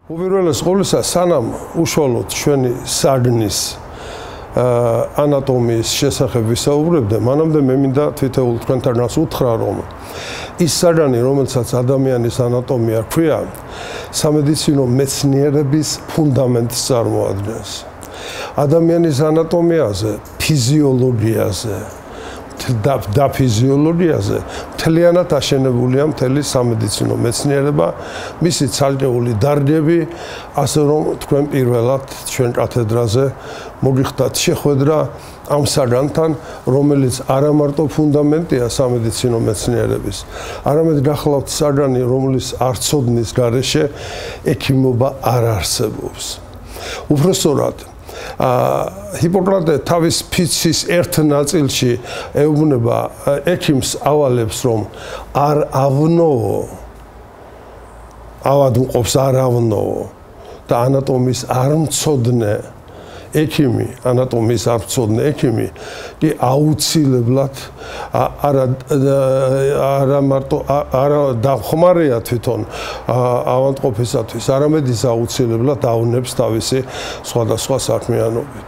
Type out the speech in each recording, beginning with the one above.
უპირველეს ყოვლისა, სანამ უშუალოდ ჩვენი საგნის ანატომიის შესახებ ვისაუბრებდე, მანამდე მე მინდა თითოეულ თქვენთანაც უთხრა, რომ ის საგანი, რომელსაც ადამიანის ანატომია ქვია, სამედიცინო მეცნიერების ფუნდამენტს წარმოადგენს. ადამიანის ანატომიაზე, ფიზიოლოგიაზე და ფიზიოლოგიაზე მთლიანად აშენებულია მთელი სამედიცინო მეცნიერება, მისი ცალკეული დარგები, ასე რომ თქვენ პირველად ჩვენ კათედრაზე მოგიხდათ შეხვედრა ამ საგანთან, რომელიც არა მარტო ფუნდამენტია სამედიცინო მეცნიერების, არამედ გახლავთ საგანი, რომლის არცოდნის გარეშე ექიმობა არ არსებობს. უბრალოდ ჰიპოკრატე თავის ფიცის ერთ ნაწილში ეუბნება ექიმს ავალებს, რომ არ ავნოო, ავადმყოფს არ ავნოო და ანატომიის არ მცოდნე ექიმი, ანატომიის არ მცოდნე ექიმი კი აუცილებლად არა მარტო არა დახმარია თვითონ ავადმყოფისათვის, არამედ ის აუცილებლად ავნებს თავისი სხვადასხვა საქმიანობით.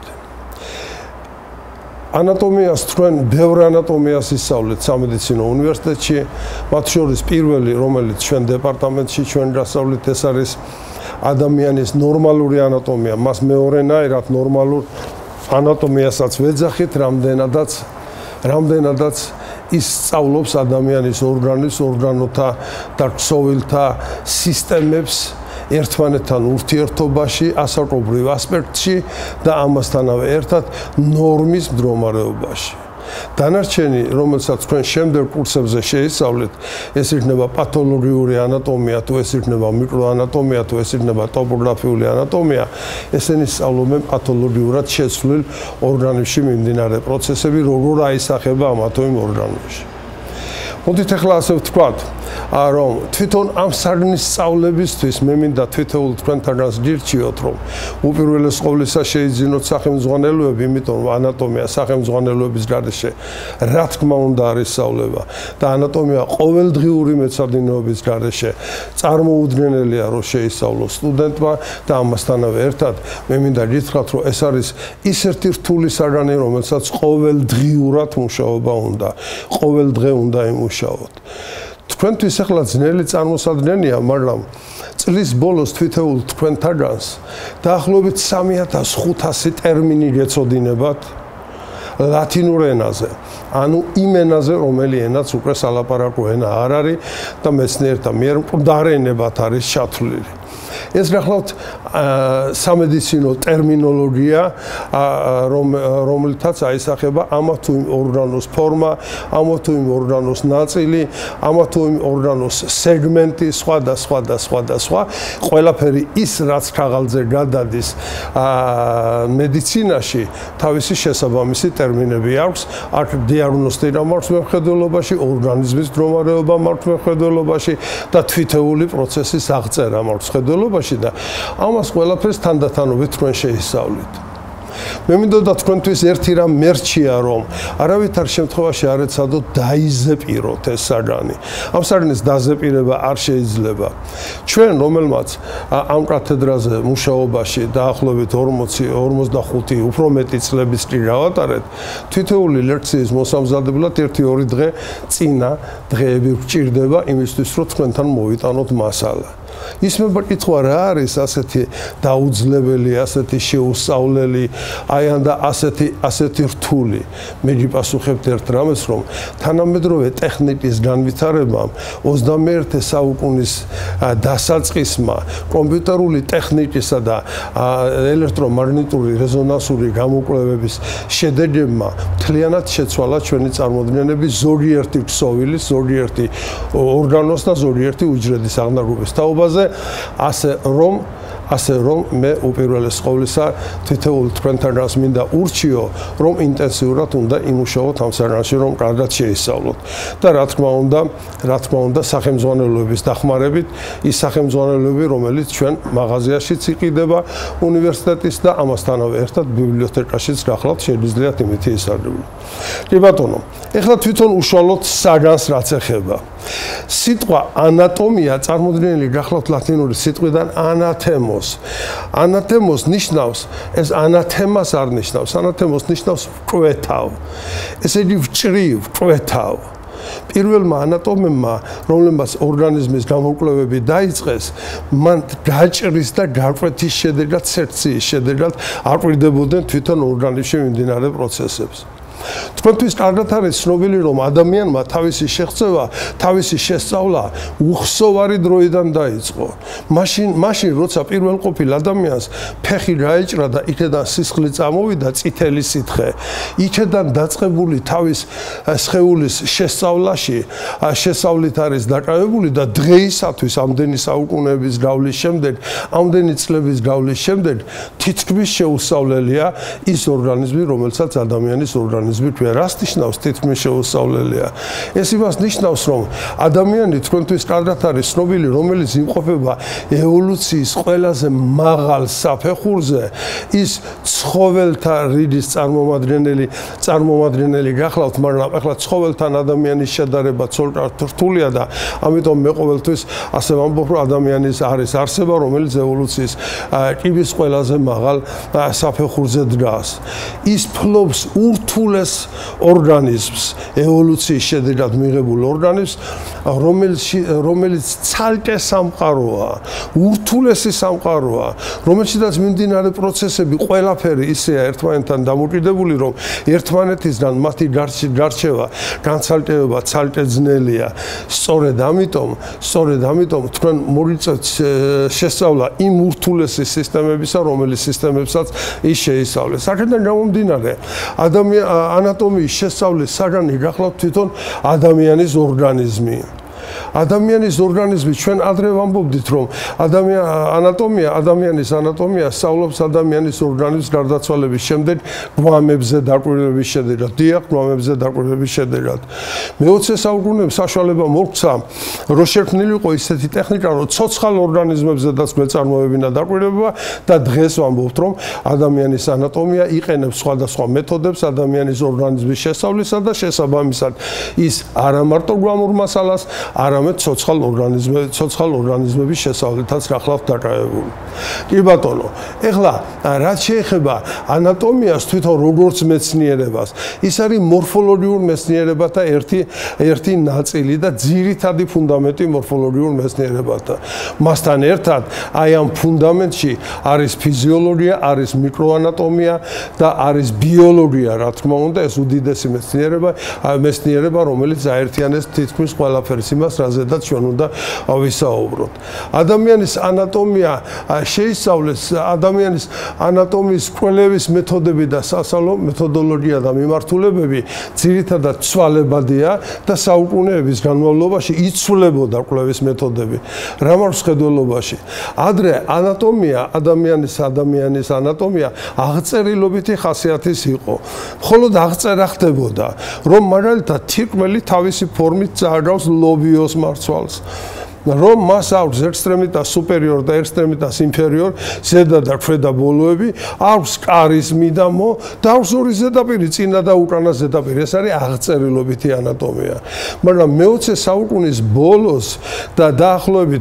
ანატომიას თქვენ ბევრ ანატომიას ისწავლეთ სამედიცინო უნივერსიტეტში, მათ შორის პირველი, რომელიც ჩვენ დეპარტამენტში ჩვენ გასავლით, ეს არის ადამიანის ნორმალური ანატომია, მას მეორენაირად ნორმალურ ანატომიასაც ვეძახით, რამდენადაც ის სწავლობს ადამიანის ორგანოს, ორგანოთა და ქსოვილთა სისტემებს ერთმანეთთან ურთიერთობაში, ასაკობრივ ასპექტში და ამასთანავე ერთად ნორმის მდგომარეობაში. დანარჩენი, რომელსაც თქვენ შემდეგ კურსებზე შეისწავლეთ, ეს იქნება პათოლოგიური ანატომია, თუ ეს იქნება მიკროანატომია, თუ ეს იქნება ტოპოგრაფიული ანატომია, ესენი სწავლობენ პათოლოგიურად შეცვლილ ორგანოში მიმდინარე პროცესები, როგორ აისახება ამა თუ იმ ორგანოში. მოდით ახლა ასე ვთქვათ, რომ თვითონ ამ საგნის სწავლებისთვის მე მინდა თითოეულ თქვენთანაც გირჩიოთ, რომ უპირველეს ყოვლისა შეიძინოთ სახელმძღვანელოები, იმიტომ რომ ანატომია სახელმძღვანელოების გარეშე რა თქმა უნდა არის სწავლება და ანატომია ყოველდღიური მეცადინეობის გარეშე წარმოუდგენელია, რომ შეისწავლოს სტუდენტმა და ამასთანავე ერთად მე მინდა გითხრათ, რომ ეს არის ის ერთი რთული საგანი, რომელსაც ყოველდღიურად მუშაობა უნდა, ყოველდღე უნდა იმუშაოთ. თქვენთვის ახლა ძნელი წარმოსადგენია, მაგრამ წლის ბოლოს თითოეულ თქვენთაგანს დაახლოებით 3500 ტერმინი გეცოდინებათ ლათინურ ენაზე, ანუ იმ ენაზე, რომელი ენაც უკვე სალაპარაკო ენა არ არის და მეცნიერთა მიერ მკვდარ ენებად არის ჩათვლილი. ეს გახლავთ სამედიცინო ტერმინოლოგია, რომელთაც აისახება ამა თუ იმ ორგანოს ფორმა, ამა თუ იმ ორგანოს ნაწილი, ამა თუ იმ ორგანოს სეგმენტი, სხვა და სხვა, ყველაფერი ის, რაც ქაღალდზე გადადის მედიცინაში, თავისი შესაბამისი ტერმინები აქვს, აქ დიაგნოსტიკა მაქვს მეხედველობაში, ორგანიზმის მდგომარეობა მაქვს მეხედველობაში და თვითეული პროცესის აღწერა მაქვს მეხედველობაში და ამას ყველაფერს თანდათანობით თქვენ შეისწავლით. მე მინდოდა თქვენთვის ერთი რამ მერჩია, რომ არავითარ შემთხვევაში არ ეცადოთ დაიზეპიროთ ეს საგანი. ამ საგნის დაზეპირება არ შეიძლება. ჩვენ, რომელმაც ამ კათედრაზე მუშაობაში დაახლოებით 40-45 უფრო მეტი წლების კი გავატარეთ, თითოეული ლექციის მოსამზადებლად 1-2 დღე წინა დღეები გვჭირდება იმისთვის, რომ თქვენთან მოვიტანოთ მასალა. ისმება კითხვა რა არის ასეთი დაუძლებელი, ასეთი შეუსწავლელი, და ასეთი რთული. მე გიპასუხებთ ერთ რამეს, რომ თანამედროვე ტექნიკის განვითარებამ 21 საუკუნის დასაწყისმა კომპიუტერული ტექნიკისა და ელექტრომაგნიტური რეზონანსული გამოკვლევების შედეგებმა მთლიანად შეცვალა ჩვენი წარმოდგენები ზოგიერთი ქსოვილის, ზოგიერთი ორგანოს და ზოგიერთი უჯრედის აღნაგობის თაობაზე, ასე რომ ასე რომ მე უპირველეს ყოვლისა თითოეულ თქვენთანაც მინდა ურჩიო, რომ ინტენსიურად უნდა იმუშაოთ ამ საგანში, რომ კარგად შეისწავლოთ. და რა თქმა უნდა, სახელმძღვანელოების დახმარებით, ის სახელმძღვანელოები, რომელიც ჩვენ მაღაზიაშიც იყიდება უნივერსიტეტის და ამასთანავე ერთად ბიბლიოთეკაშიც გახლავთ, შეგიძლიათ იმითი ისარგებლოთ. კი ბატონო, ეხლა თვითონ უშუალოდ საგანს რაც ეხება. სიტყვა ანატომია წარმოდგენილი გახლავთ ლათინური სიტყვიდან ანათემოს. ანათემოს ნიშნავს, ეს ანათემას არ ნიშნავს, ანათემოს ნიშნავს ვკვეთავ. ესე იგი ვჭრივ, ვკვეთავ. პირველმა ანატომებმა, რომლებმაც ორგანიზმის გამოკვლევები დაიწყეს, მან გაჭრის და გაკვეთის შედეგად, სექციის შედეგად აკვირდებოდნენ თვითონ ორგანიზმში მიმდინარე პროცესებს. თქვენთვის კარგად არის ცნობილი, რომ ადამიანმა თავისი შეღწევა, თავისი შესწავლა უხსოვარი დროიდან დაიწყო. მაშინ როცა პირველყოფილ ადამიანს ფეხი გაეჭრა და იქედან სისხლი წამოვიდა წითელი სითხე, იქედან დაწყებული თავის სხეულის შესწავლაში, შესწავლით არის დაკავებული და დღეისათვის ამდენი საუკუნეების გავლის შემდეგ, ამდენი წლების გავლის შემდეგ თითქმის შეუსწავლელია ის ორგანიზმი, რომელსაც ადამიანის ორგანიზმი რას ნიშნავს თითქმის შეუსწავლელია. ეს იმას ნიშნავს, რომ ადამიანი თქვენთვის კარგად არის ცნობილი, რომელიც იმყოფება ევოლუციის ყველაზე მაღალ საფეხურზე, ის ცხოველთა რიდის წარმომადგენელი გახლავთ, მაგრამ ახლა ცხოველთან ადამიანის შედარება ცოლკართ რთულია და ამიტომ მე ყოველთვის ასე ვამბობ, რომ ადამიანის არის არსება, რომელიც ევოლუციის კიბის ყველაზე მაღალ საფეხურზე დგას. ის ფლობს ურთულეს ორგანიზმს, ევოლუციის შედეგად მიღებულ ორგანიზმს, რომელიც ცალკე სამყაროა, ურთულესი სამყაროა, რომელშიც მიმდინარე პროცესები ყველაფერი ისეა ერთმანეთთან დამოკიდებული, რომ ერთმანეთისგან მათი გარჩევა, განცალკევება ცალკე ძნელია. სწორედ ამიტომ თქვენ მოგიწევთ შესწავლა იმ ურთულესი სისტემებისა, რომელიც სისტემებსაც ის შეისწავლეს. აქედან გამომდინარე, ანატომიის შესწავლის საგანი გახლავთ თვითონ ადამიანის ორგანიზმი. ადამიანის ორგანიზმი ჩვენ ადრე ვამბობდით, რომ ადამიანის ანატომია სწავლობს ადამიანის ორგანიზმის გარდაცვალების შემდეგ გვამებზე დაკვირვების შედეგად. დიახ, გვამებზე დაკვირვების შედეგად. მე-20 საუკუნეებში საშუალება მოგცა, რომ შექმნილიყო ისეთი ტექნიკა, რომ ცოცხალ ორგანიზმებზედაც გვეწარმოებინა დაკვირვება და დღეს ვამბობთ, რომ ადამიანის ანატომია იყენებს სხვადასხვა მეთოდებს ადამიანის ორგანიზმის შესწავლისა და შესაბამისად ის არა მარტო გვამურ მასალას, არამედ ცოცხალ ორგანიზმების შესწავლითაც გახლავთ დაკავებული. კი ბატონო, ეხლა რაც შეეხება ანატომიას თვითონ როგორც მეცნიერებას, ის არის მორფოლოგიურ მეცნიერებათა ერთი ნაწილი და ძირითადი ფუნდამენტი მორფოლოგიურ მეცნიერებათა. მასთან ერთად აი ამ ფუნდამენტში არის ფიზიოლოგია, არის მიკროანატომია და არის ბიოლოგია, რა თქმა უნდა, ეს უდიდესი მეცნიერება, რომელიც აერთიანებს თითქმის ყველაფერს იმას, რაზედაც ჩვენ უნდა ვისაუბროთ. ადამიანის ანატომია შეისწავლეს, ადამიანის ანატომიის კვლევის მეთოდები და სასწავლო მეთოდოლოგია და მიმართულებები ძირითადად ცვალებადია და საუკუნეების განმავლობაში იცვლებოდა კვლევის მეთოდები. რა მაქვს ხედველობაში? ადრე ადამიანის ანატომია აღწერილობითი ხასიათის იყო. მხოლოდ აღწერა ხდებოდა, რომ მაგალითად თირკმელი თავისი ფორმით წააგავს ლობიოს მარცვალს. რომ მას აქვს ექსტრემიტას სუპერიორ და ექსტრემიტას ინფერიორ, ზედა და ქვედა ბოლოები, აქვს კარის მიდამო და აქვს ორი ზედაპირი, წინა და უკანა ზედაპირი. ეს არის აღწერილობითი ანატომია. მაგრამ მე-20 საუკუნის ბოლოს და დაახლოებით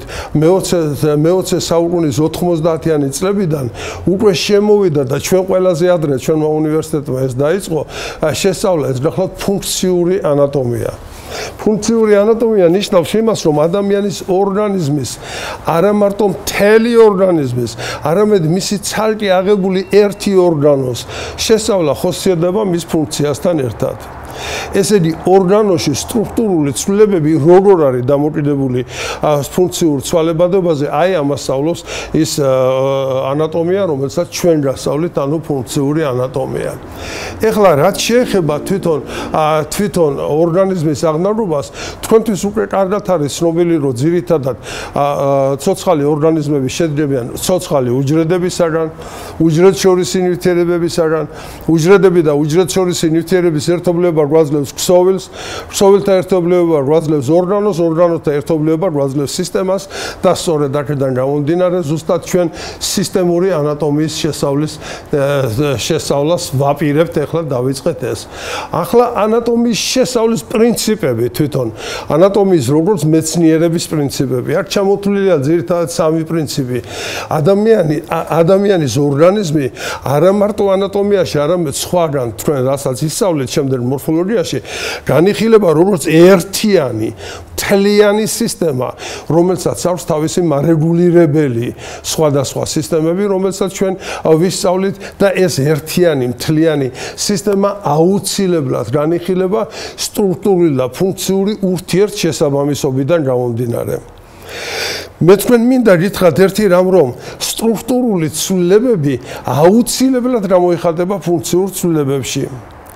მე-20 საუკუნის 90-იანი წლებიდან უკვე შემოვიდა და ჩვენ ყველაზე ადრე ჩვენმა უნივერსიტეტმა ეს დაიწყო, შესწავლა ეს გახლავთ ფუნქციური ანატომია. ფუნქციური ანატომია ნიშნავს იმას, რომ ადამიანის ორგანიზმის, არა მარტო მთელი ორგანიზმის, არამედ მისი ცალკე აღებული ერთი ორგანოს შესწავლა ხოსიადება მის ფუნქციასთან ერთად. ესე იგი, ორგანოში სტრუქტურული ცვლილებები როგორ არის დამოკიდებული ფუნქციურ ცვალებადობაზე, აი ამას სწავლობს ის ანატომია, რომელსაც ჩვენ გასწავლით, ანუ ფუნქციური ანატომია. ეხლა რაც შეეხება თვითონ ორგანიზმის აღნაგობას, თქვენთვის უკვე კარგად არის ცნობილი, რომ ძირითადად ცოცხალი ორგანიზმები შედგებიან ცოცხალი უჯრედებისაგან, უჯრედშორისი ნივთიერებებისაგან, უჯრედები და უჯრედშორისი ნივთიერების ერთობლიობა გვაძლევს ქსოვილს, ქსოვილთა ერთობლიობა გვაძლევს ორგანოს, ორგანოთა ერთობლიობა გვაძლევს სისტემას და სწორედ აქედან გამომდინარე, ზუსტად ჩვენ სისტემური ანატომიის შესწავლას ვაპირებთ, ეხლა დავიწყეთ ეს. ახლა ანატომიის შესწავლის პრინციპები თვითონ, ანატომიის როგორც მეცნიერების პრინციპები. აქ ჩამოთვლილია ძირითადად სამი პრინციპი. ადამიანის ორგანიზმი არა მარტო ანატომიაში, არამედ სხვაგან თქვენ რასაც ისწავლეთ შემდეგ მორფოლოგიაში, განიხილება როგორც ერთიანი მთლიანი სისტემა, რომელსაც აქვს თავისი მარეგულირებელი სხვადასხვა სისტემები, რომელსაც ჩვენ ვისწავლით და ეს ერთიანი მთლიანი სისტემა აუცილებლად განიხილება სტრუქტურული და ფუნქციური ურთიერთშესაბამისობიდან გამომდინარე. მე თქვენ მინდა გითხრათ ერთი რამ, რომ სტრუქტურული ცვლილებები აუცილებლად გამოიხატება ფუნქციურ ცვლილებებში.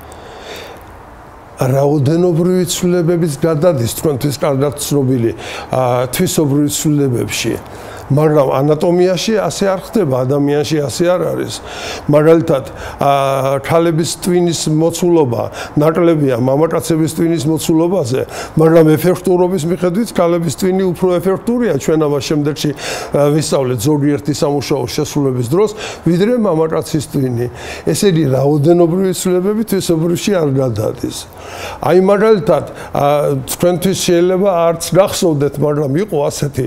რაოდენობრივი ცვლილებების გადადის თქვენთვის კარგად ცნობილი თვისობრივი ცვლილებებში. მაგრამ ანატომიაში ასე არ ხდება, ადამიანში ასე არ არის. მაგალითად, ქალების ტვინის მოცულობა ნაკლებია მამაკაცების ტვინის მოცულობაზე, მაგრამ ეფექტურობის მიხედვით ქალების ტვინი უფრო ეფექტურია, ჩვენ ამას შემდეგში ვისწავლეთ ზოგიერთი სამუშაო შესრულების დროს, ვიდრე მამაკაცის ტვინი. ესე იგი, რაოდენობრივი ცვლილებები თვისობრივში არ გადადის. აი მაგალითად, თქვენთვის შეიძლება არც გახსოვდეთ, მაგრამ იყო ასეთი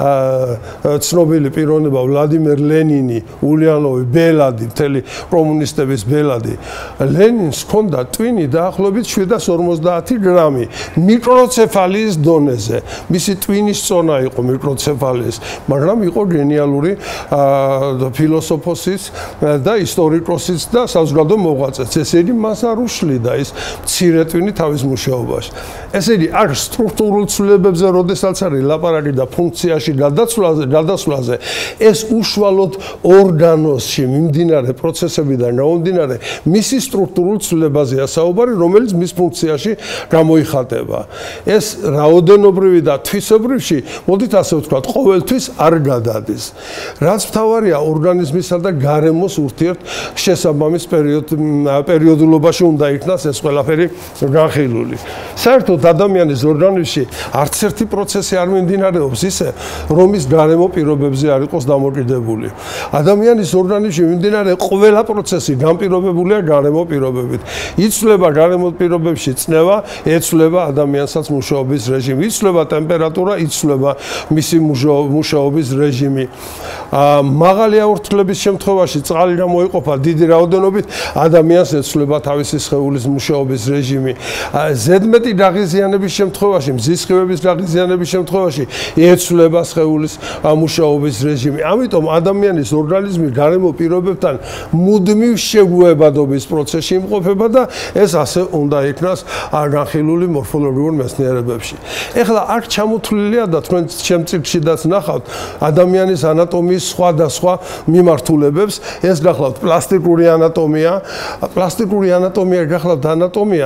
ცნობილი პიროვნება ვლადიმერ ლენინი, ულიანოვი, ბელადი, მთელი კომუნისტების ბელადი. ლენინს ჰქონდა ტვინი დაახლოებით 750 გრამი მიკროცეფალიის დონეზე. მისი ტვინის წონა იყო მიკროცეფალიის, მაგრამ იყო გენიალური ფილოსოფოსიც და ისტორიკოსიც და საზოგადო მოღვაწეც. ესე იგი, მას არ უშლიდა ის მცირე ტვინი თავის მუშაობაში. ესე იგი, აქ სტრუქტურულ ცვლილებებზე, როდესაც არის ლაპარაკი და ფუნქციაში გადასვლაზე, ეს უშუალოდ ორგანოსში მიმდინარე პროცესებიდან გამომდინარე, მისი სტრუქტურულ ცვლილებაზეა საუბარი, რომელიც მის ფუნქციაში გამოიხატება. ეს რაოდენობრივი და თვისობრივში, მოდით ასე ვთქვათ, ყოველთვის არ გადადის. რაც მთავარია, ორგანიზმისა და გარემოს ურთიერთშესაბამის პერიოდულობაში უნდა იქნას ეს ყველაფერი განხილული. საერთოდ ადამიანის ორგანიზმში არც ერთი პროცესი არ მიმდინარეობს ისე, რომ ის გარემო პირობებზე არ იყოს დამოკიდებული. ადამიანის ორგანიზმში მიმდინარე ყველა პროცესი განპირობებულია გარემო პირობებით. იცვლება გარემო პირობებში წნევა, ეცვლება ადამიანსაც მუშაობის რეჟიმი, იცვლება ტემპერატურა, იცვლება მისი მუშაობის რეჟიმი. მაღალი აორთქლების შემთხვევაში წყალი გამოიყოფა დიდი რაოდენობით, ადამიანს ეცვლება თავისი სხეულის მუშაობის რეჟიმი. ზედმეტი გაღიზიანების შემთხვევაში, მზისხივების გაღიზიანების შემთხვევაში ეცვლება სხეულის მუშაობის რეჟიმი. ამიტომ ადამიანის ორგანიზმი გარემო პირობებთან მუდმივ შეგუებადობის პროცესში იმყოფება და ეს ასე უნდა იქნას განხილული მორფოლოგიურ მეცნიერებებში. ეხლა აქ ჩამოთვლილია და თქვენ ჩემ წიგნშიდაც ნახავთ ადამიანის ანატომიის სხვადასხვა მიმართულებებს. ეს გახლავთ პლასტიკური ანატომია. პლასტიკური ანატომია გახლავთ ანატომია,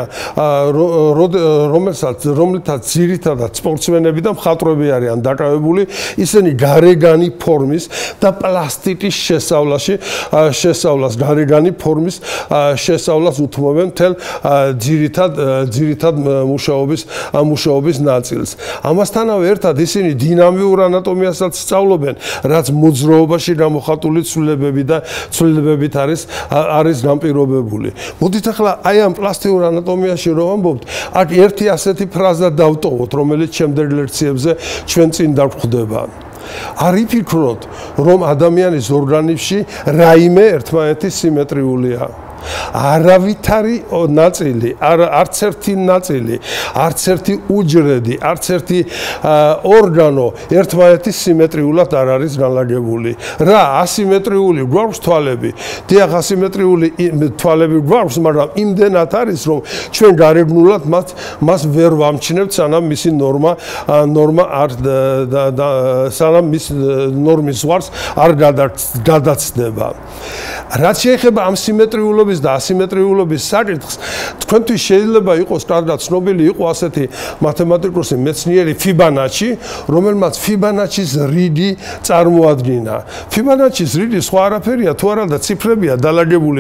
რომელთაც ძირითადად სპორტსმენები და მხატვრები არიან დაკავებული. ისინი გარეგანი ფორმის და პლასტიკის შესწავლას, გარეგანი ფორმის შესწავლას უთმობენ მთელ ძირითად მუშაობის ნაწილს. ამასთანავე ერთად ისინი დინამიურ ანატომიასაც სწავლობენ, რაც მოძრაობაში გამოხატული ცვლილებებით არის განპირობებული. მოდით ახლა აი ამ პლასტიკურ ანატომიაში რომ ვამბობთ, აქ ერთი ასეთი ფრაზა დავტოვოთ, რომელიც შემდეგ ლექციებზე ჩვენ წინ დაგვხვდება. არ იფიქროთ, რომ ადამიანის ორგანიზმში რაიმე ერთმანეთის სიმეტრიულია. არავითარი ნაწილი, არც ერთი ნაწილი, არც ერთი უჯრედი, არც ერთი ორგანო ერთმანეთის სიმეტრიულად არ არის განლაგებული. რა ასიმეტრიული გვაქვს თვალები. დიახ, ასიმეტრიული თვალები გვაქვს, მაგრამ იმდენად არის, რომ ჩვენ გარეგნულად მას ვერ ვამჩნევთ, სანამ მისი ნორმა არ სანამ მის ნორმის ზღვარს არ გადაცდება. რაც შეეხება ამ სიმეტრიულობის და ასიმეტრიულობის საკითხს, თქვენთვის შეიძლება იყოს კარგად ცნობილი იყო ასეთი მათემატიკოსი მეცნიერი ფიბანაჩი, რომელმაც ფიბანაჩის რიგი წარმოადგინა. ფიბანაჩის რიგი სხვა არაფერია, თუ არა და ციფრებია დალაგებული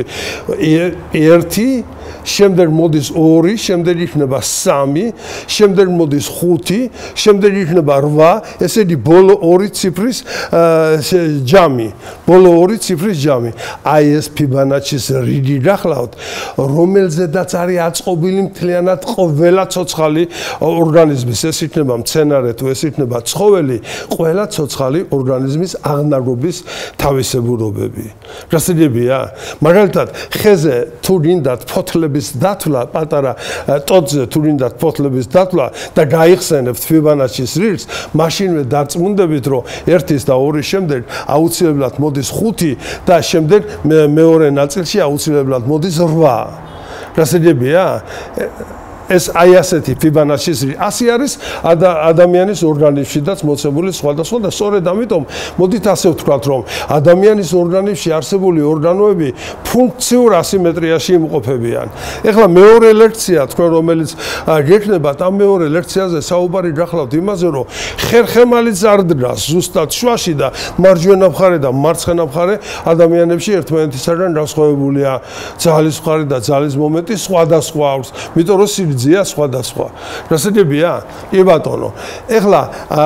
1, შემდეგ მოდის 2, შემდეგ იქნება 3, შემდეგ მოდის 5, შემდეგ იქნება 8, ესე იგი ბოლო 2 ციფრის ჯამი. ბოლო 2 ციფრის ჯამი. აი ეს ფიბანაჩის რიგი გახლავთ, რომელზედაც არის აწყობილი მთლიანად ყველა ცოცხალი ორგანიზმის, ეს იქნება მცენარე თუ ეს იქნება ცხოველი, ყველა ცოცხალი ორგანიზმის აღნაგობის თავისებურებები. გასაგებია? მაგალითად, ხეზე თუ გინდათ ფოთლების დათვლა, პატარა ტოტზე თუ გინდათ ფოთლების დათვლა და გაიხსენებთ ფიბანაჩის რიგს, მაშინვე დარწმუნდებით, რომ 1 და 2 შემდეგ აუცილებლად მოდის 5 და შემდეგ მეორე ნაწილში აუცილებლად მოდის 8. გასაგებია? ეს აი ასეთი ფიბანაჩის რიგი. ასე არის ადამიანის ორგანიზმშიც მოცემული სხვადასხვა და სწორედ ამიტომ მოდით ასე ვთქვათ, რომ ადამიანის ორგანიზმში არსებული ორგანოები ფუნქციურ ასიმეტრიაში იმყოფებიან. ეხლა მეორე ლექცია, თქვენ რომელიც გექნებათ, ამ მეორე ლექციაზე საუბარი გახლავთ იმაზე, რომ ხერხემალიც არ დგას ზუსტად შუაში და მარჯვენა მხარე და მარცხენა მხარე ადამიანებში ერთმანეთისაგან განსხვავებულია. ძალის მხარე და ძალის მომენტი სხვადასხვა აქვს. იმიტომ რომ ძია სხვადასხვა. გასაგებია? კი ბატონო. ეხლა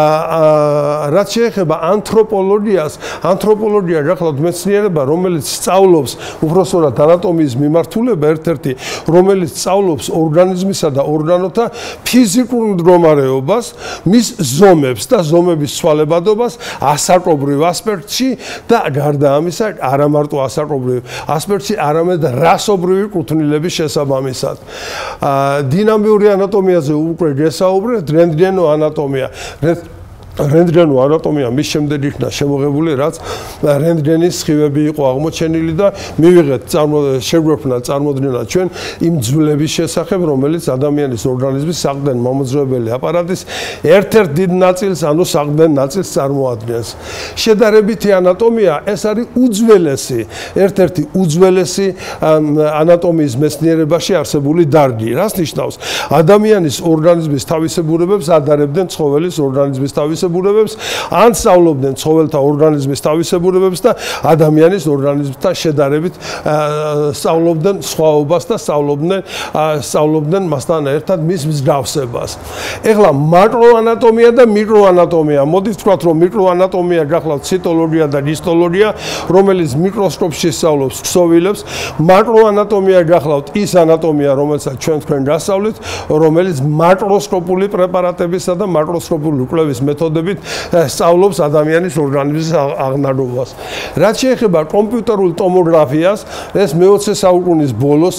რაც შეეხება ანთროპოლოგიას, ანთროპოლოგია გახლავთ მეცნიერება, რომელიც სწავლობს უბრალოდ ანატომიის მიმართულება, ერთ-ერთი, რომელიც სწავლობს ორგანიზმისა და ორგანოთა ფიზიკურ მდგომარეობას, მის ზომებს და ზომების ცვალებადობას ასაკობრივ ასპექტში და გარდა ამისა, არა მარტო ასაკობრივ ასპექტში, არამედ რასობრივი კუთვნილების შესაბამისად. დინამიური ანატომიაზე უკვე გესაუბრეთ, რენტგენო ანატომია. რენტგენო ანატომია მის შემდეგ იქნა შემოღებული, რაც რენტგენის სხივები იყო აღმოჩენილი და მივიღეთ შეგვექმნა წარმოდგენა ჩვენ იმ ძვლების შესახებ, რომელიც ადამიანის ორგანიზმის საყრდენ მომოძრავებელი აპარატის ერთ-ერთ დიდ ნაწილს, ანუ საყრდენ ნაწილს წარმოადგენს. შედარებითი ანატომია ეს არის უძველესი, ერთ-ერთი უძველესი ანატომიის მეცნიერებაში არსებული დარგი. რას ნიშნავს? ადამიანის ორგანიზმის თავისებურებებს ადარებდნენ ცხოველის ორგანიზმის თავისებურებებს, ან სწავლობდნენ ცხოველთა ორგანიზმის თავისებურებებს და ადამიანის ორგანიზმთან შედარებით სწავლობდნენ სხვაობას და სწავლობდნენ მასთან ერთად მის მსგავსებას. ეხლა მაკროანატომია და მიკროანატომია. მოდით ვთქვათ, რომ მიკროანატომია გახლავთ ციტოლოგია და ჰისტოლოგია, რომელიც მიკროსკოპში სწავლობს ქსოვილებს. მაკროანატომია გახლავთ ის ანატომია, რომელსაც ჩვენ თქვენ გასწავლით, რომელიც მაკროსკოპული პრეპარატებისა და მაკროსკოპული კვლევის მეთოდებით სწავლობს ადამიანის ორგანიზმის აღნაგობას. რაც შეეხება კომპიუტერულ ტომოგრაფიას, ეს მე-20 საუკუნის ბოლოს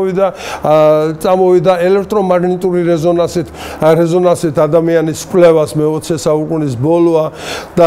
წამოვიდა ელექტრომაგნიტური რეზონანსით ადამიანის კვლევას მე-20 საუკუნის ბოლოა და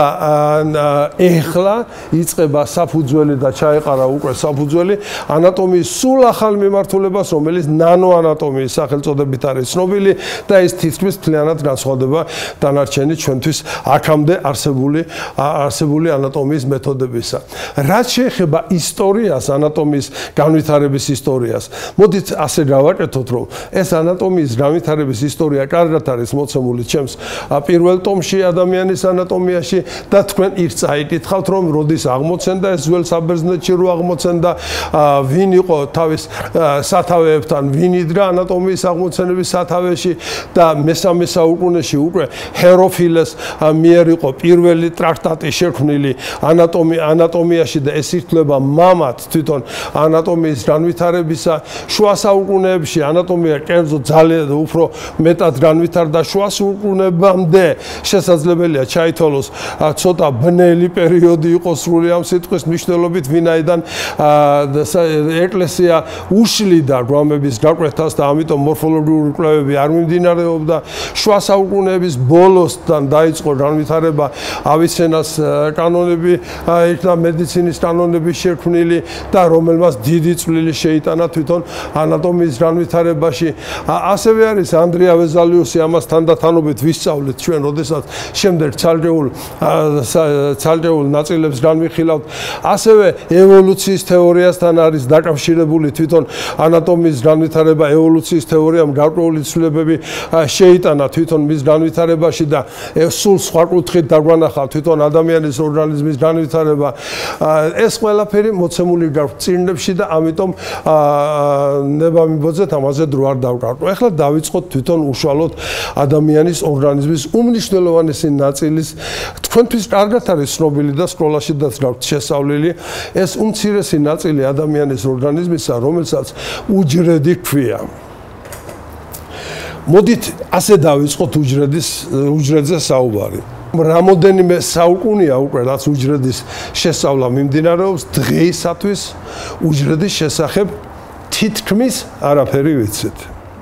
ეხლა იწყება საფუძველი და ჩაეყარა უკვე საფუძველი ანატომიის სულ ახალ მიმართულებას, რომელიც ნანოანატომიის სახელწოდებით არის ცნობილი და ეს თითქმის მთლიანად განსხვავდება დანარჩენი ჩვენთვის აქამდე არსებული ანატომიის მეთოდებისა. რაც შეეხება ისტორიას, ანატომიის განვითარების ისტორიას, მოდით ასე გავაკეთოთ, რომ ეს ანატომიის განვითარების ისტორია კარგად არის მოცემული ჩემს პირველ ტომში ადამიანის ანატომიაში და თქვენ ის წაიკითხავთ, რომ როდის აღმოცენდა ეს ძველ საბერძნეთში რო აღმოცენდა, ვინ იყო თავის სათავეებთან, ვინ იდგა ანატომიის აღმოცენების სათავეში და მე-3 საუკუნეში უკვე ჰეროფილეს მიერ იყო პირველი ტრაქტატი შექმნილი ანატომიაში და ეს ითვლება მამად თვითონ ანატომიის განვითარებისა. შუა საუკუნეებში ანატომია კერძო ძალიან უფრო მეტად განვითარდა. შუა საუკუნეებამდე შესაძლებელია ჩაითვალოს ცოტა ბნელი პერიოდი იყო სრული ამ სიტყვის მნიშვნელობით, ვინაიდან ეკლესია უშლიდა გვამების გაკვეთას და ამიტომ მორფოლოგიური კვლევები არ მიმდინარეობდა. შუა საუკუნეების ბოლოსთან დაიწყო განვითარება, ავიცენას კანონები, იქნა მედიცინის კანონები შექმნილი და რომელმაც დიდი წვლილი შეიტანა თვითონ ანატომიის განვითარებაში. ასევე არის ანდრია ვეზალიუსი, ამას თანდათანობით ვისწავლეთ ჩვენ, როდესაც შემდეგ ცალკეულ ნაწილებს განვიხილავთ. ასევე ევოლუციის თეორიასთან არის დაკავშირებული თვითონ ანატომიის განვითარება. ევოლუციის თეორიამ გარკვეული ცვლილებები შეიტანა თვითონ მის განვითარებაში და სულ სხვა კუთხით დაგვანახა თვითონ ადამიანის ორგანიზმის განვითარება. ეს ყველაფერი მოცემული გაქვთ წიგნებში და ამიტომ ნება-მიბოძეთ ამაზე დრო არ დავკარგო. ეხლა დავიწყოთ თვითონ უშუალოდ ადამიანის ორგანიზმის უმნიშვნელოვანესი ნაწილის თქვენთვის კარგად არის ცნობილი და სკოლაშიდაც გაქვთ შესწავლილი ეს უმცირესი ნაწილი ადამიანის ორგანიზმისა, რომელსაც უჯრედი ჰქვია. მოდით ასე დავიწყოთ უჯრედზე საუბარი. რამოდენიმე საუკუნეა უკვე რაც უჯრედის შესწავლა მიმდინარეობს, დღეისათვის უჯრედის შესახებ თითქმის არაფერი ვიცით.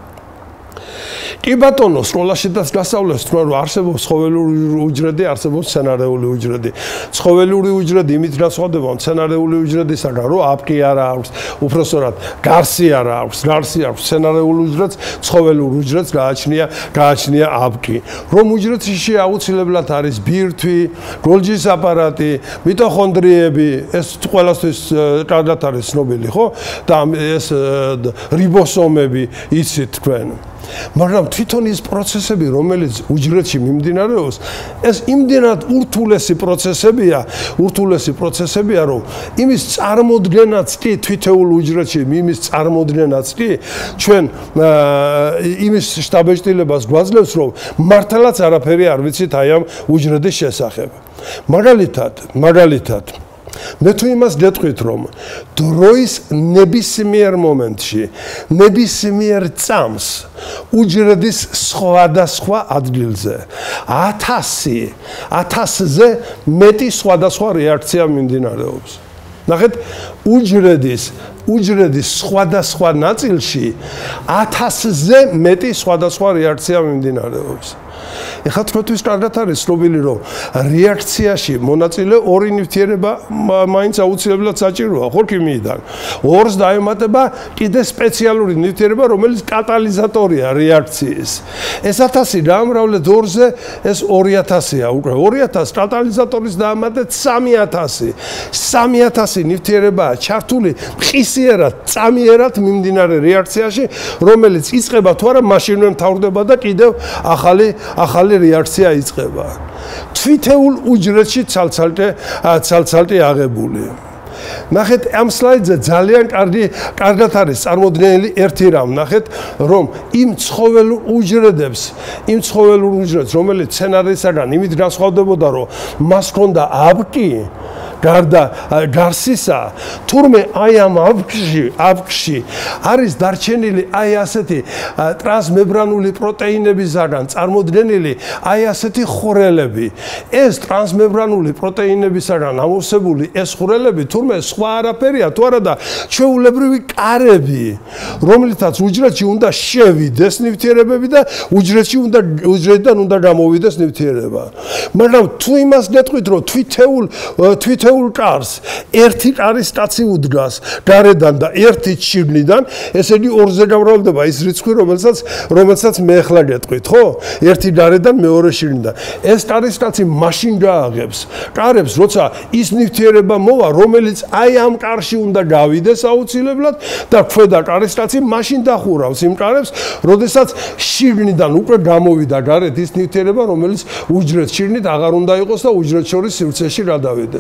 კი ბატონო, სკოლაშიდაც გასავლეს თქვენ რომ არსებობს ცხოველური უჯრედი, არსებობს მცენარეული უჯრედი. ცხოველური უჯრედი იმით განსხვავდება მცენარეული უჯრედისაგან, რომ აპკი არ აქვს, უბრალოდ გარსი არ აქვს, გარსი აქვს მცენარეული უჯრედს, ცხოველურ უჯრედს გააჩნია აპკი. რომ უჯრედში აუცილებლად არის ბირთვი, გოლჯის აპარატი, მიტოქონდრიები, ეს ყველასთვის კარგად არის ცნობილი, ხო? და ეს რიბოსომები იცით თქვენ. მაგრამ თვითონ ის პროცესები, რომელიც უჯრედში მიმდინარეობს, ეს იმდენად ურთულესი პროცესებია, რომ იმის წარმოდგენაც კი თითოეულ უჯრედში, იმის წარმოდგენაც კი ჩვენ იმის შთაბეჭდილებას გვაძლევს, რომ მართლაც არაფერი არ ვიცით აი ამ უჯრედის შესახებ. მაგალითად მე თუ იმას გეტყვით, რომ დროის ნებისმიერ მომენტში, ნებისმიერ წამს უჯრედის სხვადასხვა ადგილზე 1000-ზე მეტი სხვადასხვა რეაქცია მიმდინარეობს. ნახეთ, უჯრედის სხვადასხვა ნაწილში 1000-ზე მეტი სხვადასხვა რეაქცია მიმდინარეობს. ეხლა თქვენთვის კარგად არის ცნობილი, რომ რეაქციაში მონაწილე ორი ნივთიერება მაინც აუცილებლად საჭიროა, ხო ქიმიიდან. ორს დაემატება კიდე სპეციალური ნივთიერება, რომელიც კატალიზატორია რეაქციის. ეს 1000 გაამრავლეთ ორზე, ეს 2000-ია უკვე. 2000 კატალიზატორის დაამატეთ 3000. 3000 ნივთიერებაა ჩართული მყისიერად, წამიერად მიმდინარე რეაქციაში, რომელიც იწყება თუ არა მაშინვე მთავრდება და კიდევ ახალი რეაქცია იწყება. თვითეულ უჯრედში ცალცალკე აღებული. ნახეთ, ამ სლაიდზე ძალიან კარგად არის წარმოდგენილი ერთი რამ. ნახეთ, რომ იმ ცხოველურ უჯრედს, რომელიც მცენარისაგან იმით განსხვავდებოდა, რომ მას ჰქონდა აპკი, გარდა გარსისა, თურმე აი ამ აპკში არის დარჩენილი აი ასეთი ტრანსმემბრანული პროტეინებისაგან წარმოდგენილი აი ასეთი ხვრელები. ეს ტრანსმემბრანული პროტეინებისაგან ამოვსებული ეს ხვრელები თურმე სხვა არაფერია, თუ არა და ჩვეულებრივი კარები, რომლითაც უჯრედში უნდა შევიდეს ნივთიერებები და უჯრედიდან უნდა გამოვიდეს ნივთიერება. მაგრამ თუ იმას გეტყვით, რომ თვითეულ კარს ერთი კარის კაცი უდგას გარედან და ერთი შიგნიდან, ესე იგი ორზე გამრავლდება ის რიცხვი, რომელსაც მე ახლა გეტყვით, ხო? ერთი გარედან, მეორე შიგნიდან. ეს კარის კაცი მაშინ გააღებს კარებს, როცა ის ნივთიერება მოვა, რომელიც აი ამ კარში უნდა გავიდეს აუცილებლად და ქვედა კარის კაცი მაშინ დახურავს იმ კარებს, როდესაც შიგნიდან უკვე გამოვიდა გარეთ ის ნივთიერება, რომელიც უჯრედს შიგნით აღარ უნდა იყოს და უჯრედს შორის სივრცეში გადავიდეს.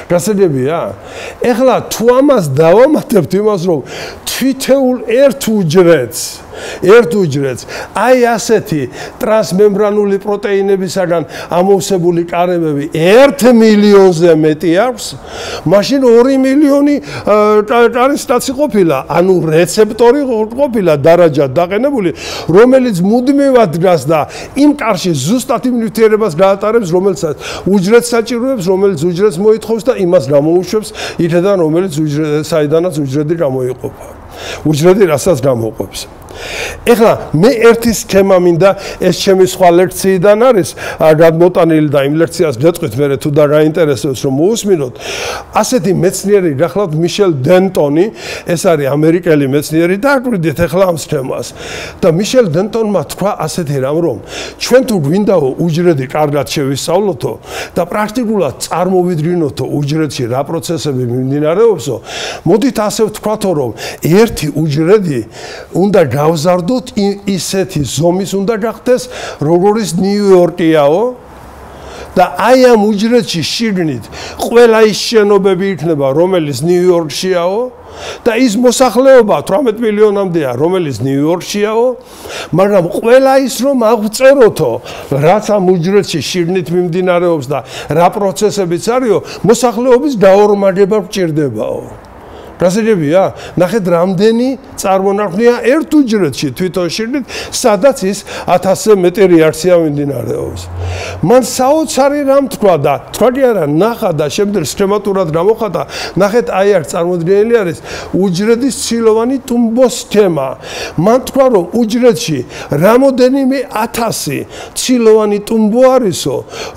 გასაგებია? ეხლა თუ ამას დავამატებთ იმას, რომ თვითეულ ერთ უჯრედს აი ასეთი ტრანსმემბრანული პროტეინებისაგან ამოვსებული კარებები 1 მილიონზე მეტი აქვს, მაშინ 2 მილიონი ტარისტაცი ყოფილა, ანუ რეცეპტორი ყოფილა დარაჯად დაყენებული, რომელიც მუდმივად დგას და იმ კარში ზუსტად იმ ნივთიერებას გაატარებს, რომელსაც უჯრედს საჭიროებს, რომელიც უჯრედს მოითხოვს და იმას გამოუშვებს იქედან, რომელიც საიდანაც უჯრედი გამოიყოფა. უჯრედი რასაც გამოყოფს. ეხლა მე ერთი სქემა მინდა ეს ჩემი სხვა ლექციიდან არის გადმოტანილი და იმ ლექციას გეტყვით მე თუ და გაინტერესებს რომ მოусმინოთ. ასეთი მეცნიერი გახლავთ მიშელ დენტონი, ეს არის ამერიკელი მეცნიერი და აკვირდით ეხლა ამ სქემას. და მიშელ დენტონმა თქვა ასეთი რამ, რომ ჩვენ თუ გვინდაო უჯრედი კარგად შევისწავლოთო და პრაქტიკულად წარმოვიდგინოთო უჯრედში რა პროცესები მიმდინარეობსო, მოდით ასე ვთქვათო, რომ ერთი უჯრედი უნდა გავზარდოთ ისეთი ზომის უნდა გახდეს, როგორც ნიუ-იორკიაო და აი ამ უჯრედში შიგნით ყველა ის შენობები იქნება, რომელიც ნიუ-იორკშიაო და ის მოსახლეობა 18 მილიონამდეა, რომელიც ნიუ-იორკშიაო, მაგრამ ყველა ის რომ აღწეროთო, რაც ამ უჯრედში შიგნით მიმდინარეობს და რა პროცესებიც არისო, მოსახლეობის დაორმაგება გჭირდებაო. გასაგებია, ნახეთ რამდენი წარმონაქმნია ერთ უჯრედში თვითონ შიგნით, სადაც ის 1000-ზე მეტი რეაქცია მიმდინარეობს. მან საოცარი რამ თქვა და თქვა კი არა, ნახა და შემდეგ სქემატურად გამოხატა, ნახეთ აი აქ წარმოდგენილი არის უჯრედის ცილოვანი ტუმბოს სქემა. მან თქვა, რომ უჯრედში რამოდენიმე 1000 ცილოვანი ტუმბო არისო,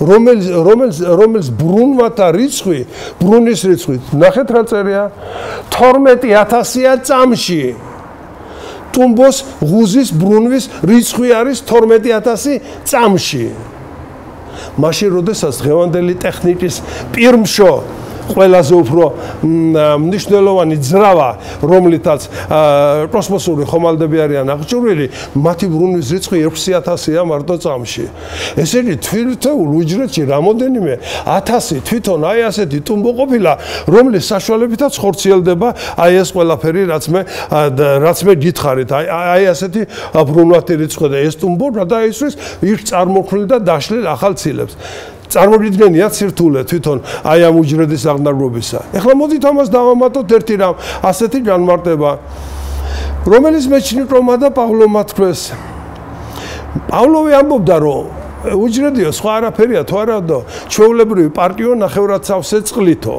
რომელიც ბრუნვათა რიცხვი, ბრუნის რიცხვი, ნახეთ რა წერია 12,000-ია წამში. ტუმბოს ღუზის ბრუნვის რიცხვი არის 12,000 წამში. მაშინ როდესაც დღევანდელი ტექნიკის პირმშო ყველაზე უფრო მნიშვნელოვანი ძრავა, რომლითაც კოსმოსური ხომალდები არიან აღჭურვილი, მათი ბრუნვის რიცხვი 6,000-ია მარტო წამში. ესე იგი, თვითეულ უჯრედში რამოდენიმე 1000 თვითონ აი ასეთი ტუმბო ყოფილა, რომლის საშუალებითაც ხორციელდება აი ეს ყველაფერი, რაც მე გითხარით, აი ასეთი ბრუნვათი რიცხვი და ეს ტუმბო გადაისვრის იქ წარმოქმნილ და დაშლილ ახალ ცილებს. წარმოგიდგენიათ სირთულე თვითონ აი ამ უჯრედის აღნაგობისა. ეხლა მოდით ამას დავამატოთ ერთი რამ, ასეთი განმარტება, რომელიც მეჩნიკოვმა და პავლოვმა თქვეს. პავლოვი ამბობდა, რომ უჯრედიო სხვა არაფერია თუ არა და ჩვეულებრივი პარტიო ნახევრად სავსე წყლითო.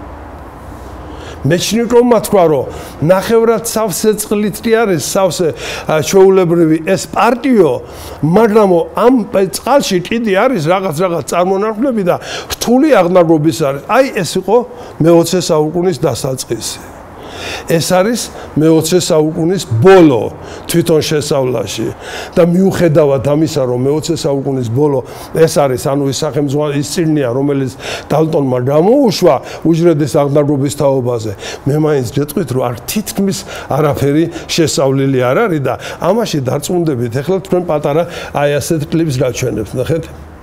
მეჩნიკოვმა თქვა, რომ ნახევრად სავსე წყლით კი არის სავსე ჩვეულებრივი ეს პარტიო, მაგრამ ამ წყალში კიდე არის რაღაც წარმონაქმნები და რთული აღნაგობის არის. აი ეს იყო მე-20 საუკუნის დასაწყისი. ეს არის მე-20 საუკუნის ბოლო თვითონ შესწავლაში და მიუხედავად ამისა, რომ მე-20 საუკუნის ბოლო ეს არის, ანუ ის სახელმძღვანელო ის წიგნია, რომელიც დალტონმა გამოუშვა უჯრედის აღნაგობის თაობაზე, მე მაინც გეტყვით, რომ არ თითქმის არაფერი შესწავლილი არ არის და ამაში დარწმუნდებით, ეხლა თქვენ პატარა აი ასეთ კლიპს გაჩვენებთ, ნახეთ.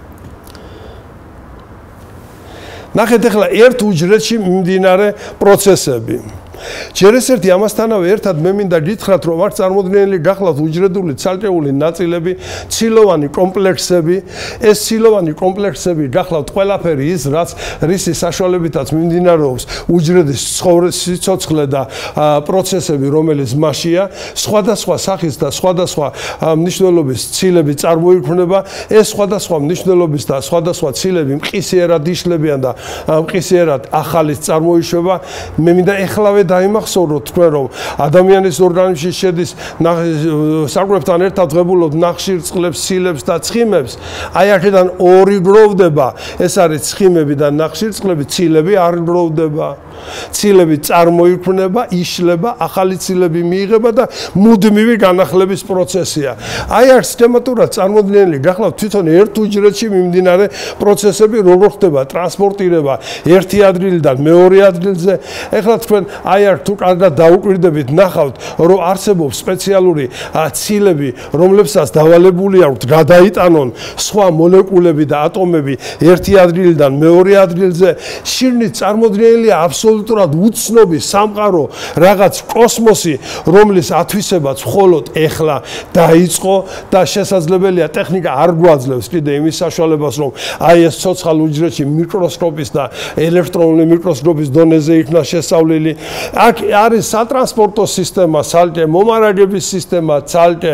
ნახეთ ეხლა ერთ უჯრედში მიმდინარე პროცესები. ჯერ ეს ერთი ამასთანავე ერთად მე მინდა გითხრათ, რომ აქ წარმოდგენილი გახლავთ უჯრედული ცალკეული ნაწილები, ცილოვანი კომპლექსები. ეს ცილოვანი კომპლექსები გახლავთ ყველაფერი ის, რაც რისი საშუალებითაც მიმდინარეობს უჯრედის სიცოცხლე და პროცესები, რომელიც მასშია, სხვადასხვა სახის და სხვადასხვა მნიშვნელობის ცილები წარმოიქმნება. ეს სხვადასხვა მნიშვნელობის და სხვადასხვა ცილები მყისიერად იშლებიან და მყისიერად ახალის წარმოიშვება. მე მინდა ეხლავე დაიმახსოვროთ თქვენ, რომ ადამიანის ორგანიზმში შედის საკვებთან ერთად ღებულობ ნახშირ წყლებს, ცილებს და ცხიმებს. აი აქედან ორი გროვდება. ეს არის ცხიმები და ნახშირ წყლები, ცილები არ გროვდება. ცილები წარმოიქმნება, იშლება, ახალი ცილები მიიღება და მუდმივი განახლების პროცესია. აი არ სისტემატურად წარმოდგენილი გახლავთ თვითონ ერთ უჯრედში მიმდინარე პროცესები, როგორ ხდება ტრანსპორტირება ერთი ადგილიდან მეორე ადგილზე. ეხლა თქვენ აი არ თუ კარგად დაუკვირდებით, ნახავთ, რომ არსებობს სპეციალური ცილები, რომლებსაც დავალებული აქვთ გადაიტანონ სხვა მოლეკულები და ატომები ერთი ადგილიდან მეორე ადგილზე. შიგნით წარმოდგენილია აბსოლუტურად უცნობი სამყარო, რაღაც კოსმოსი, რომლის ათვისებაც მხოლოდ ეხლა დაიწყო და შესაძლებელია ტექნიკა არ გვაძლევს კიდე იმის საშუალებას, რომ აი ეს ცოცხალ უჯრედში მიკროსკოპის და ელექტრონული მიკროსკოპის დონეზე იქნა შესწავლილი. აქ არის სატრანსპორტო სისტემა, ცალკე მომარაგების სისტემა, ცალკე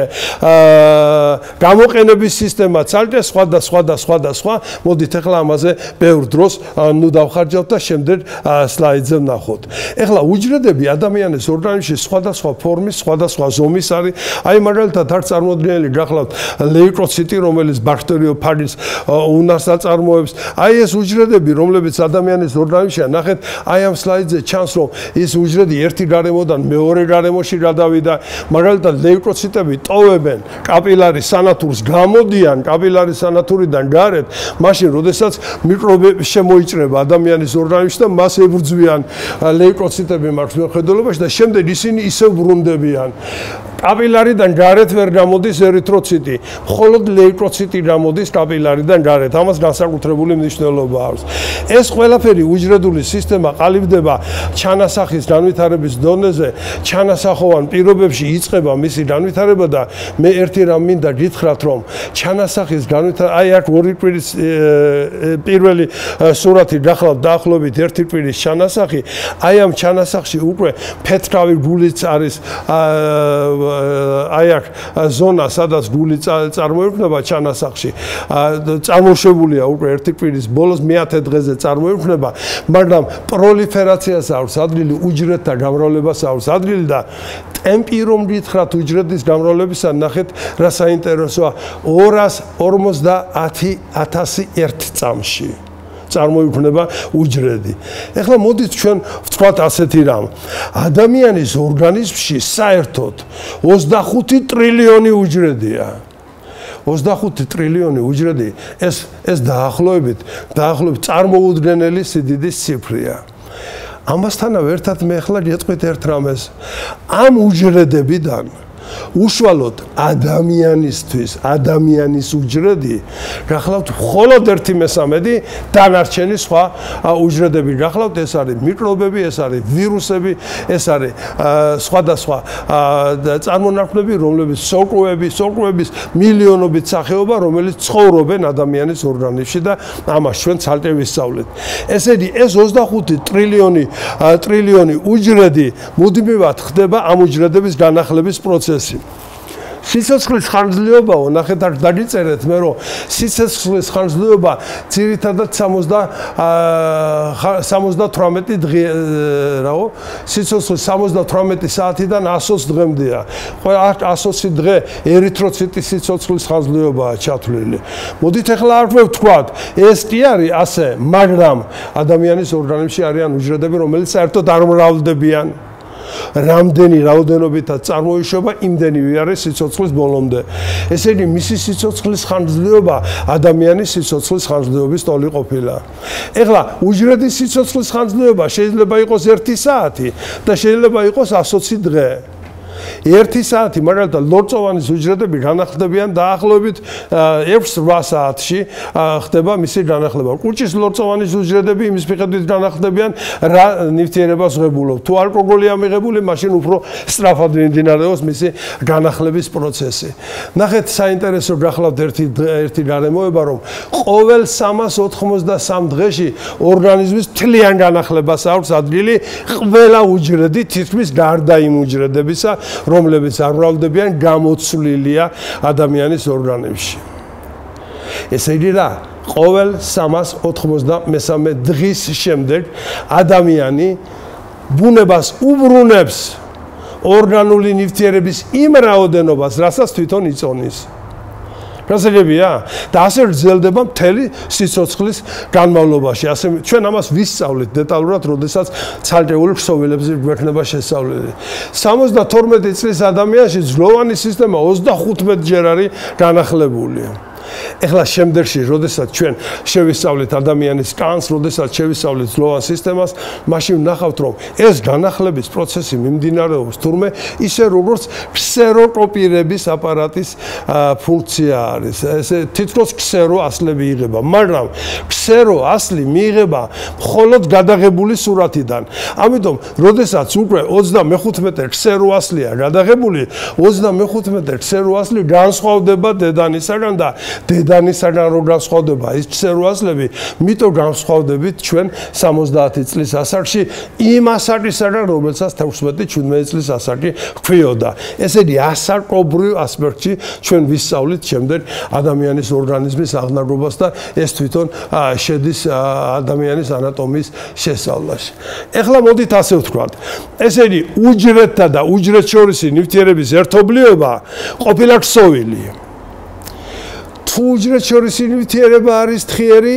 გამოყენების სისტემა, ცალკე სხვა. მოდით ეხლა ამაზე ბევრ დროს დავხარჯავთ და შემდეგ სლაიდზე ვნახოთ. ეხლა უჯრედები ადამიანის ორგანიზმში სხვადასხვა ფორმის, სხვადასხვა ზომის არის. აი მაგალითად არ წარმოდგენილი გახლავთ ლეიკოციტი, რომელიც ბაქტერიოფაგის უნარს აწარმოებს. აი ეს უჯრედები, რომლებიც ადამიანის ორგანიზმშია, ნახეთ, აი ამ სლაიდზე ჩანს, რომ ის უჯრედი ერთი გარემოდან მეორე გარემოში გადავიდა. მაგალითად ლეიკოციტები ტოვებენ კაპილარის სანათურს, გამოდიან კაპილარის სანათურიდან გარეთ, მაშინ როდესაც მიკრობები შემოიჭრება ადამიანის ორგანიზმში და მას ებრძვიან ლეიკოციტები მაქვს მიუხედავობაში და შემდეგ ისინი ისევ ბრუნდებიან. კაპილარიდან გარეთ ვერ გამოდის ერითროციტი, მხოლოდ ლეიკოციტი გამოდის კაპილარიდან გარეთ. ამას განსაკუთრებული მნიშვნელობა აქვს. ეს ყველაფერი უჯრედული სისტემა ყალიბდება ჩანასახის განვითარების დონეზე, ჩანასახოვან პირობებში იწყება მისი განვითარება და მე ერთი რამ მინდა გითხრათ, რომ ჩანასახის განვითარება, აი აქ ორი კვირის პირველი სურათი გახლავთ დაახლოებით ერთი კვირის ჩანასახი, აი ამ ჩანასახში უკვე ფეთქავი გულიც არის აი აქ ზონა, სადაც გული წარმოიქმნება ჩანასახში. წარმოშებულია უკვე ერთი კვირის ბოლოს მე-10 დღეზე წარმოიქმნება, მაგრამ პროლიფერაციას აქვს ადგილი, უჯრედთა გამრავლებას აქვს ადგილი და ტემპი რომ გითხრათ უჯრედის გამრავლებისა, ნახეთ რა საინტერესოა, 250,000 წამში წარმოიქმნება უჯრედი. ეხლა მოდით ჩვენ ვთქვათ ასეთი რამ. ადამიანის ორგანიზმში საერთოდ 25 ტრილიონი უჯრედია. 25 ტრილიონი უჯრედი, ეს დაახლოებით წარმოუდგენელი სიდიდის ციფრია. ამასთანავე ერთად მე ახლა გეტყვით ერთ რამეს. ამ უჯრედებიდან უშუალოდ ადამიანის უჯრედი გახლავთ მხოლოდ 1/3 დანარჩენი სხვა უჯრედები გახლავთ, ეს არის მიკრობები, ეს არის ვირუსები, ეს არის სხვადასხვა წარმონაქმნები, რომლებიც სოკოების მილიონობით სახეობა, რომელიც ცხოვრობენ ადამიანის ორგანიზმში და ამას ჩვენ ცალკე ვისწავლეთ. ესე იგი, ეს 25 ტრილიონი უჯრედი მუდმივად ხდება ამ უჯრედების განახლების პროცესი. სიცოცხლის ხანგრძლივობაო, ნახეთ აქ დაგიწერეთ მე, რომ სიცოცხლის ხანგრძლივობა ძირითადად 78 დღე რაო, სიცოცხლის 78 საათიდან 120 დღემდეა. ყველა 120 დღე ერითროციტის სიცოცხლის ხანგრძლივობაა ჩათვლილი. მოდით ახლა არ ვთქვათ, ეს კი არის ასე, მაგრამ ადამიანის ორგანიზმში არიან უჯრედები, რომელიც საერთოდ არ მრავლდებიან. რამდენი რაოდენობითაც წარმოიშობა, იმდენივე არის სიცოცხლის ბოლომდე. ესე იგი, მისი სიცოცხლის ხანგრძლივობა ადამიანის სიცოცხლის ხანგრძლივობის ტოლი ყოფილა. ეხლა უჯრედის სიცოცხლის ხანგრძლივობა შეიძლება იყოს 1 საათი და შეიძლება იყოს 120 დღე. 1 საათი, მაგალითად, ლორწოვანის უჯრედები განახლდებიან დაახლოებით 6-8 საათში ხდება მისი განახლება. კუჭის ლორწოვანის უჯრედები იმის მიხედვით განახლდებიან, რა ნივთიერებას ღებულობ. თუ ალკოგოლია მიღებული, მაშინ უფრო სწრაფად მიმდინარეობს მისი განახლების პროცესი. ნახეთ, საინტერესო გახლავთ ერთი გარემოება, რომ ყოველ 383 დღეში ორგანიზმის მთლიან განახლებას აქვს ადგილი ყველა უჯრედი, თითქმის გარდა იმ უჯრედებისა, რომლებიც არ მრავლდებიან, გამოცვლილია ადამიანის ორგანიზმში. ესე იგი რა, ყოველ 383 დღის შემდეგ ადამიანი ბუნებას უბრუნებს ორგანული ნივთიერების იმ რაოდენობას, რასაც თვითონ იწონის. გასაგებია და ასე გრძელდება მთელი სიცოცხლის განმავლობაში. ასე ჩვენ ამას ვისწავლით დეტალურად, როდესაც ცალკეული ქსოვილებზე გვექნება შესწავლილი. 72 წლის ადამიანში ძლოვანი სისტემა 35 ჯერ არის განახლებული. ეხლა შემდეგში, როდესაც ჩვენ შევისწავლით ადამიანის კანს, როდესაც შევისწავლით ძლოვან სისტემას, მაშინ ვნახავთ, რომ ეს განახლების პროცესი მიმდინარეობს თურმე ისე როგორც ქსეროკოპირების აპარატის ფუნქცია არის. ესე თითქოს ქსერო ასლები იღება, მაგრამ ქსერო ასლი მიიღება მხოლოდ გადაღებული სურათიდან. ამიტომ, როდესაც უკვე 35 ქსერო ასლია გადაღებული, 35 ქსერო ასლი განსხვავდება დედანისაგან და დედანისაგან რო განსხვავდება ის ქსერო ასლები, მითო განსხვავდებით ჩვენ 70 წლის ასაკში იმ ასაკისაგან, რომელსაც 16-17 წლის ასაკი ჰქვიოდა. ესე იგი, ასაკობრივ ასპექტში ჩვენ ვისწავლით შემდეგ ადამიანის ორგანიზმის აღნაგობას და ეს თვითონ შედის ადამიანის ანატომიის შესწავლაში. ეხლა მოდით ასე ვთქვათ. ესე იგი, უჯრედთა და უჯრედშორისი ნივთიერების ერთობლიობა ყოფილა ქსოვილი. თუ უჯრედშორისი ნივთიერება არის თხიერი,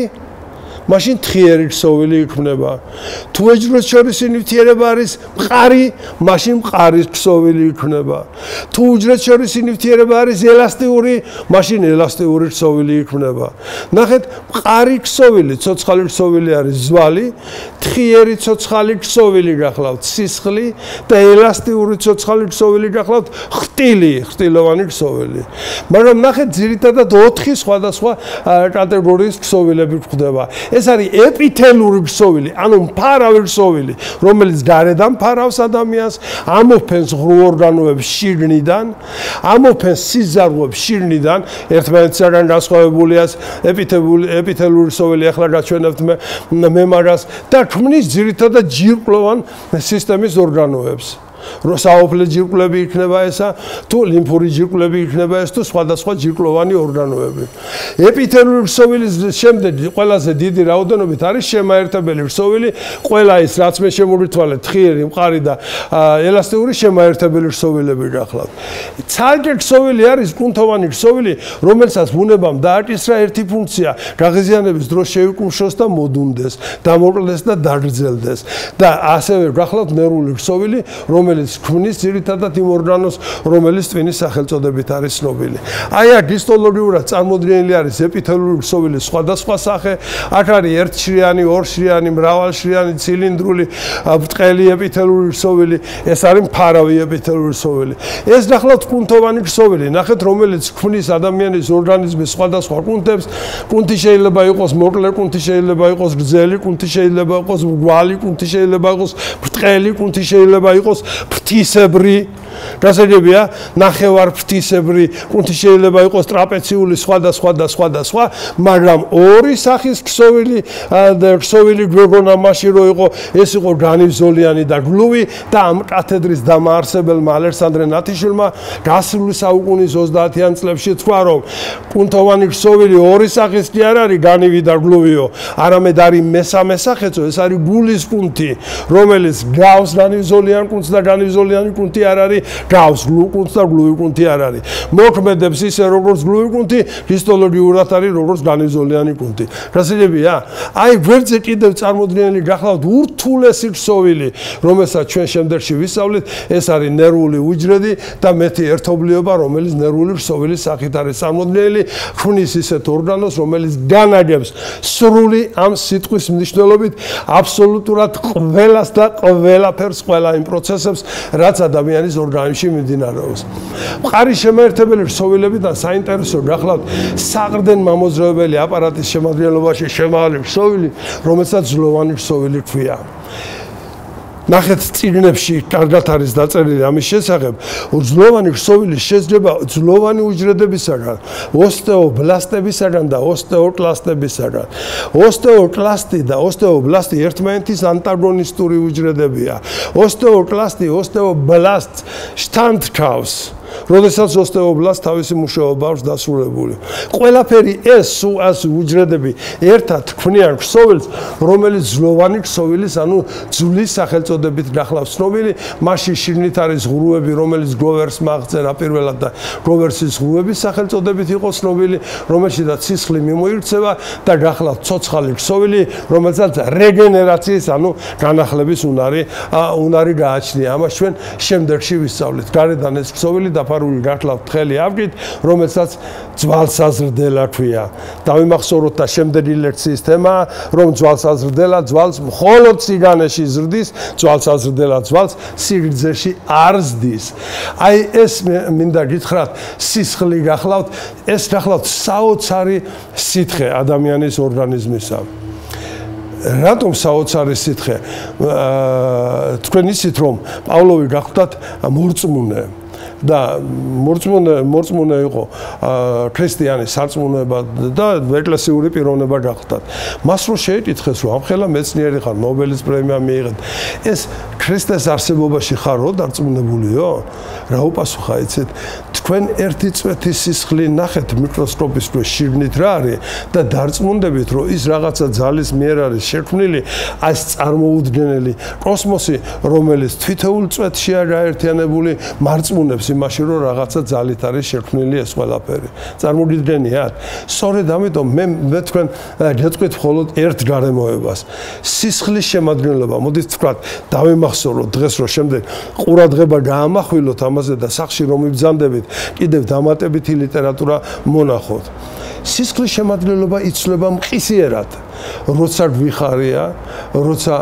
მაშინ თხიერი ქსოვილი იქმნება. თუ უჯრედშორისი ნივთიერება არის მყარი, მაშინ მყარი ქსოვილი იქმნება. თუ უჯრედშორისი ნივთიერება არის ელასტიური, მაშინ ელასტიური ქსოვილი იქმნება. ნახეთ, მყარი ქსოვილი, ცოცხალი ქსოვილი არის ზვალი, თხიერი ცოცხალი ქსოვილი გახლავთ სისხლი და ელასტიური ცოცხალი ქსოვილი გახლავთ ხრტილოვანი ქსოვილი. მაგრამ ნახეთ, ძირითადად 4 სხვადასხვა კატეგორიის ქსოვილები გვხვდება. ეს არის ეპითელური ქსოვილი, ანუ მფარავი ქსოვილი, რომელიც გარედან მფარავს ადამიანს, ამოფენს ღრუ ორგანოებს შიგნიდან, ამოფენს სიზარღვებს შიგნიდან, ერთმანეთისაგან განსხვავებულია ეპითელური ქსოვილი, ახლა გაჩვენებთ მემარას და ქმნის ძირითადად ჯირკვლოვან სისტემის ორგანოებს. როსაოფლე ჯირკვლები იქნება ესა, თუ ლიმფური ჯირკვლები იქნება ეს, თუ სხვადასხვა ჯირკვლოვანი ორგანოები. ეპითელური ქსოვილის შემდეგ ყველაზე დიდი რაოდენობით არის შემაერთებელი ქსოვილი, ყველა ის რაც მე შემოვითვალე, თხიერი, მყარი და ელასტიური შემაერთებელი ქსოვილები გახლავთ. ცალკე ქსოვილი არის კუნთოვანი ქსოვილი, რომელსაც ბუნებამ დააკისრა ერთი ფუნქცია, გაღიზიანების დროს შეიკუმშოს და მოდუნდეს, დამოკლდეს და დაგრძელდეს. და ასევე გახლავთ ნერვული ქსოვილი, რომელიც ქმნის ძირითადად იმ ორგანოს, რომელიც ტვინის სახელწოდებით არის ცნობილი. აი აქ ჰისტოლოგიურად წარმოდგენილი არის ეპითელური ქსოვილის სხვადასხვა სახე, აქ არის ერთშრიანი, ორშრიანი, მრავალშრიანი, ცილინდრული, ბრტყელი ეპითელური ქსოვილი, ეს არის მფარავი ეპითელური ქსოვილი. ეს ნახავთ კუნთოვანი ქსოვილი, ნახეთ, რომელიც ქმნის ადამიანის ორგანიზმის სხვადასხვა კუნთებს, კუნთი შეიძლება იყოს მოკლე, კუნთი შეიძლება იყოს გრძელი, კუნთი შეიძლება იყოს მრგვალი, კუნთი შეიძლება იყოს ბრტყელი, კუნთი შეიძლება იყოს ფრთისებრი, გასაგებია, ნახევარ ფრთისებრი, კუნთი შეიძლება იყოს ტრაპეციული, სხვა, მაგრამ ორი სახის ქსოვილი გვეგონა მაშინ რო იყო, ეს იყო განივზოლიანი და გლუვი და ამ კათედრის დამაარსებელმა ალექსანდრე ნათიშვილმა გასული საუკუნის 30-იან წლებში თქვა, რომ კუნთოვანი ქსოვილი ორი სახის კი არ არის, განივი და გლუვიო, არამედ არის მესამე სახეცო, ეს არის გულის კუნთი, რომელიც გავს განივზოლიან კუნთს და განივზოლიანი კუნთი არ არის, გავს გლუვ კუნთს და გლუვი კუნთი არ არის. მოქმედებს ისე როგორც გლუვი კუნთი, ჰისტოლოგიურად არის როგორც განივზოლიანი კუნთი. გასაგებია? აი გვერდზე კიდევ წარმოდგენილი გახლავთ ურთულესი ქსოვილი, რომელსაც ჩვენ შემდეგში ვისწავლით, ეს არის ნერვული უჯრედი და მეთი ერთობლიობა, რომელიც ნერვული ქსოვილის სახით არის წარმოდგენილი, ქმნის ისეთ ორგანოს, რომელიც განაგებს სრული ამ სიტყვის მნიშვნელობით აბსოლუტურად ყველას და ყველაფერს, ყველა იმ პროცესებს, რაც ადამიანის ორგანიზმში მიმდინარეობს. მყარი შემაერთებელი ქსოვილებიდან საინტერესო გახლავთ საყრდენ მამოძრავებელი აპარატის შემადგენლობაში შემავალი ქსოვილი, რომელსაც ძლოვანი ქსოვილი ჰქვია. ნახეთ წიგნებში კარგად არის დაწერილი ამის შესახებ, ძლოვანი ქსოვილი შეიძლება ძლოვანი უჯრედებისაგან, ოსტეობლასტებისაგან და ოსტეოკლასტებისაგან. ოსტეოკლასტი და ოსტეობლასტი ერთმანეთის ანტაგონისტური უჯრედებია. ოსტეოკლასტი ოსტეობლასტს შთანთქავს. როდესაც ოსტეობლას თავისი მუშაობა აქვს დასრულებული. ყველაფერი ეს უჯრედები ერთად ქმნიან ქსოვილს, რომელიც ძვლოვანი ქსოვილის, ანუ ძვლის სახელწოდებით გახლავს ცნობილი, მასში შიგნით არის ღრუები, რომელიც გროვერს მააღწევს პირველად და გროვერსის ღრუების სახელწოდებით იყო ცნობილი, რომელშიც სისხლი მიმოიქცევა და გახლავს ცოცხალი ქსოვილი, რომელსაც რეგენერაციის, ანუ განახლების უნარი გააჩნია. ამას ჩვენ შემდეგში ვისწავლით. გარედან ეს ქსოვილი დაფარული გახლავთ თხელი ავგით, რომელსაც ძვალსაზრდელა ქვია. დავიმახსოვროთ და შემდეგი ლექციის თემაა, რომ ძვალსაზრდელა ძვალს მხოლოდ სიგანეში ზრდის, ძვალსაზრდელა ძვალს სიგრძეში არ ზრდის. აი ეს მინდა გითხრათ, სისხლი გახლავთ, ეს გახლავთ საოცარი სითხე ადამიანის ორგანიზმისა. რატომ საოცარი სითხე? თქვენ იცით რომ პავლოვი გახლავთ მორწმუნე და მორწმუნე იყო ქრისტიანი სარწმუნოება და ეკლესიური პიროვნება გახლავთ. მას რო შეეკითხეს რომ ამხელა მეცნიერი ხარ, ნობელის პრემია მიიღეთ, ეს ქრისტეს არსებობაში ხარო დარწმუნებულიო? რა უპასუხა იცით? თქვენ ერთი წვეთის სისხლი ნახეთ მიკროსკოპის ქვეშ შიგნით რა არის და დარწმუნდებით რომ ის რაღაცა ძალის მიერ არის შექმნილი, ეს წარმოუდგენელი კოსმოსი, რომელიც თითოეულ წვეთშია გაერთიანებული, მარწმუნებს იმაში რომ რაღაცა ძალით არის შექმნილი ეს ყველაფერი. წარმოგიდგენიათ? სწორედ ამიტომ მე თქვენ გეტყვით მხოლოდ ერთ გარემოებას. სისხლის შემადგენლობა, მოდით ვთქვათ, დავიმახსოვროთ დღეს რომ შემდეგ ყურადღება გაამახვილოთ ამაზე და სახში რომ იბრძანდებით კიდევ დამატებითი ლიტერატურა მონახოთ. სისხლის შემადგენლობა იცვლება მყისიერად. როცა გვიხარია, როცა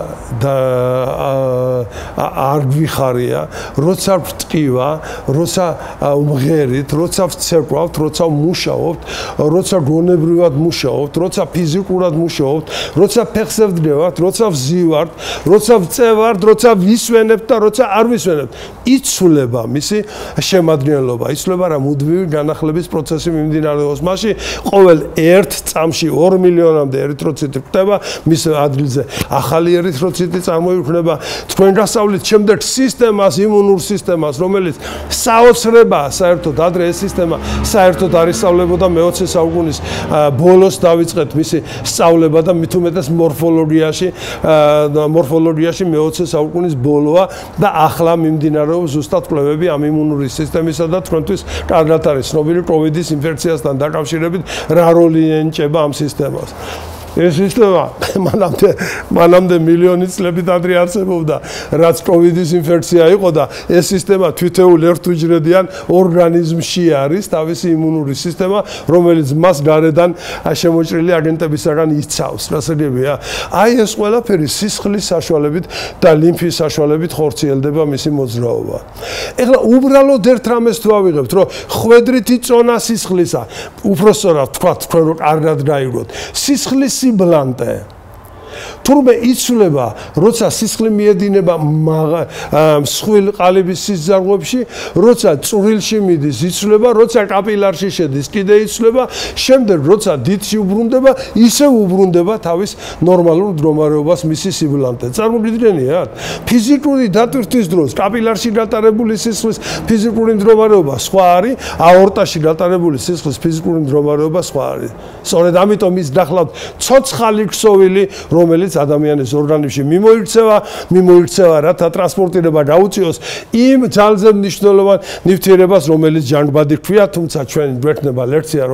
არ გვიხარია, როცა ვტკივა, როცა ვმღერით, როცა ვცეკვავთ, როცა ვმუშაობთ, როცა გონებრივად მუშაობთ, როცა ფიზიკურად მუშაობთ, როცა ფეხზე ვდგევართ, როცა ვზივართ, როცა ვწევართ, როცა ვისვენებთ და როცა არ ვისვენებთ. იცვლება მისი შემადგენლობა, იცვლება რა მუდმივი განახლების პროცესი მიმდინარეობს მასში. ყოველ ერთ წამში 2 მილიონამდე ერითროციტი ხდება, მის ადგილზე ახალი ერითროციტი წარმოიქმნება. თქვენ გასწავლით შემდეგ სისტემას, იმუნურ სისტემას, რომელიც საოცრებაა, საერთოდ ადრე ეს სისტემა საერთოდ არ ისწავლებოდა მე-20 საუკუნის ბოლოს დავიწყეთ მისი სწავლება და მით უმეტეს მორფოლოგიაში მე-20 საუკუნის ბოლოა და ახლა მიმდინარეობს ზუსტად კვლევები ამ იმუნური სისტემისა და თქვენთვის კარგად არის ცნობილი კოვიდის ინფექციასთან დაკავშირებით რა როლი ენიჭება ამ სისტემას. ეს სისტემა მანამდე მილიონი წლებით ადრე არსებობდა, რაც კოვიდის ინფექცია იყო და ეს სისტემა თითოეულ ერთუჯრედიან ორგანიზმში არის თავისი იმუნური სისტემა, რომელიც მას გარედან შემოჭრილი აგენტებისაგან იცავს. რასაგებია? აი ეს ყველაფერი სისხლის საშუალებით და ლიმფის საშუალებით ხორციელდება მისი მოძრაობა. ეხლა უბრალოდ ერთ რამეს თუ ავიღებთ, რომ ხვედრითი წონა სისხლისა, უფრო სწორად თქვა, თქვენ რო კარგად გაიგოთ, სისხლის სიბლანტე თურმე იცვლება, როცა სისხლი მიედინება მსხვილ ყალიბის სისხლძარღვებში, როცა წვრილში მიდის, იცვლება, როცა კაპილარში შედის, კიდე იცვლება, შემდეგ როცა დიდში უბრუნდება, ისე უბრუნდება თავის ნორმალურ მდგომარეობას მისი სიბლანტე. წარმოგიდგენიათ? ფიზიკური დატვირთვის დროს კაპილარში გატარებული სისხლის ფიზიკური მდგომარეობა სხვა არის, აორტაში გატარებული სისხლის ფიზიკური მდგომარეობა სხვა არის. სწორედ ამიტომ ის გახლავთ ცოცხალი ქსოვილი, რომელიც ადამიანის ორგანიზმში მიმოიქცევა, რათა ტრანსპორტირება გაუწიოს იმ ძალზე მნიშვნელოვან ნივთიერებას, რომელიც ჟანგბადი ქვია, თუმცა ჩვენ გვექნება ლექცია,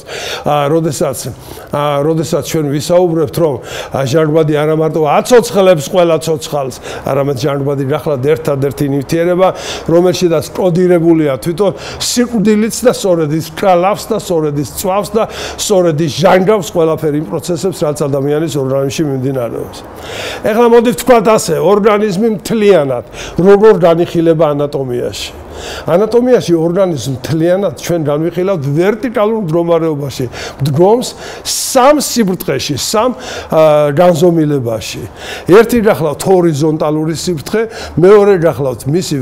როდესაც ჩვენ ვისაუბრებთ, რომ ჟანგბადი არა მარტო აცოცხლებს ყველა ცოცხალს, არამედ ჟანგბადი გახლავთ ერთადერთი ნივთიერება, რომელშიც კოდირებულია თვითონ სიკვდილიც და სწორედ ის კრალავს და სწორედ ის წვავს და სწორედ ის ჟანგავს ყველაფერი იმ პროცესებს, რაც ადამიანის ორგანიზმში მიმდინარეობს. ეხლა მოდით ვთქვათ ასე, ორგანიზმი მთლიანად როგორ განიხილება ანატომიაში. ანატომიაში ორგანიზმი მთლიანად ჩვენ განვიხილავთ ვერტიკალურ მდგომარეობაში. დგომს სამ სიბრტყეში, სამ განზომილებაში. ერთი გახლავთ ჰორიზონტალური სიბრტყე, მეორე გახლავთ მისი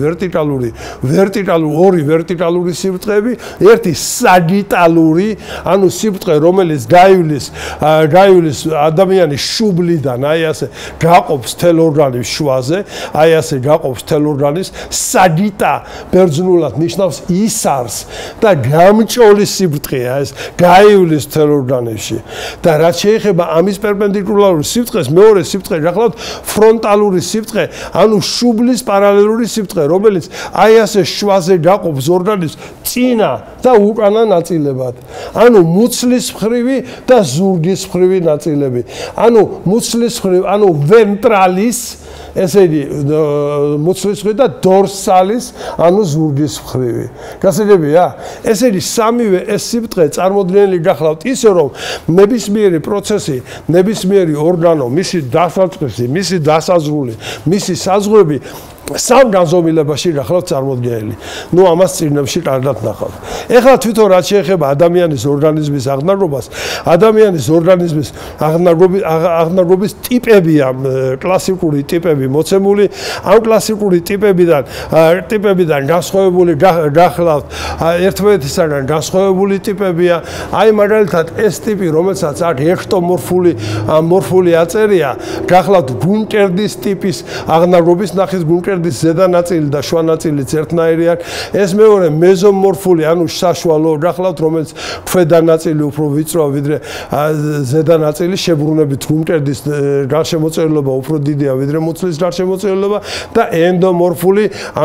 ორი ვერტიკალური სიბრტყეები, ერთი საგიტალური, ანუ სიბრტყე, რომელიც გაივლის ადამიანის შუბლიდან, აი ასე გაყოფს თელ ორგანიზმს შუაზე, აი ასე გაყოფს თელ ორგანიზმს, საგიტა ბერძნულად ნიშნავს ისარს და გამჭოლის სიბრტყეა ეს გაივლის მთელ ორგანიზმში და რაც შეეხება ამის პერპენდიკულარული სიბრტყეს მეორე სიბრტყე გახლავთ ფრონტალური სიბრტყე ანუ შუბლის პარალელური სიბრტყე რომელიც აი ასე შვაზე გაყოფს ორგანიზმს წინა და უკანა ნაწილებად ანუ მუცლის მხრივი და ზურგის მხრივი ნაწილები ანუ მუცლის მხრივ ანუ ventralis ესე იგი მუცლის მხრივ და dorsalis ანუ ზურგის მხრივი გასაგებია ესე იგი სამივე ეს სიბრტყე წარმოდგენილი გახლავთ ისე რომ ნებისმიერი პროცესი ნებისმიერი ორგანო მისი დასაწყისი მისი დასაზღვრული მისი საზღვრები სამ განზომილებაში გახლავთ წარმოდგენილი. ნუ ამას წიგნებში კარგად ნახავთ. ეხლა თვითონ რაც შეეხება ადამიანის ორგანიზმის აღნაგობას, ადამიანის ორგანიზმის აღნაგობის ტიპებია კლასიკური ტიპები მოცემული. ამ კლასიკური ტიპებიდან განსხვავებული გახლავთ ერთმანეთისაგან განსხვავებული ტიპებია. აი მაგალითად ეს ტიპი, რომელსაც აქ ექტომორფული აწერია, გახლავთ გუნკერდის ტიპის აღნაგობის ნახის გუნკერდის ზედა ნაწილი და შუა ნაწილიც ერთნაირი აქვს. ეს მეორე მეზომორფული, ანუ საშუალო გახლავთ, რომელიც ქვედა ნაწილი უფრო ვიწროა ვიდრე ზედა ნაწილი, შებრუნებით გუნკერდის გარშემოწერილობა უფრო დიდია ვიდრე მუცლის გარშემოწერილობა და ენდომორფული,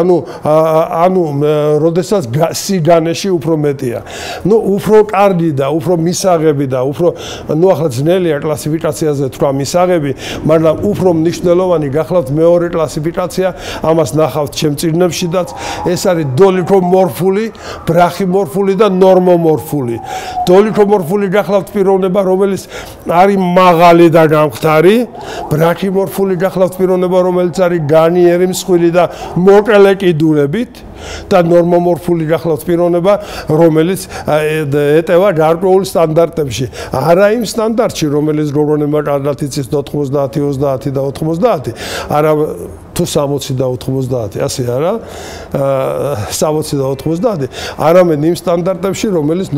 ანუ როდესაც სიგანეში უფრო მეტია. ნუ უფრო კარგი და უფრო მისაღები და უფრო ნუ ახლა ძნელია კლასიფიკაციაზე თქვა მისაღები, მაგრამ უფრო მნიშვნელოვანი გახლავთ მეორე კლასიფიკაცია ამას ნახავთ ჩემ წიგნებშიდაც ეს არის დოლიქომორფული, ბრახიმორფული და ნორმომორფული. დოლიქომორფული გახლავთ პიროვნება, რომელიც არის მაღალი და გამხდარი, ბრახიმორფული გახლავთ პიროვნება, რომელიც არის განიერი, მსხვილი და მოკლე კიდურებით და ნორმომორფული გახლავთ პიროვნება, რომელიც ეტევა გარკვეულ სტანდარტებში. არა იმ სტანდარტში, რომელიც გოგონება კარგად იცის 90, 30 და 90, არა თუ 60 და 90, ასე არა, 60 და 90, არამედ იმ სტანდარტებში, რომელიც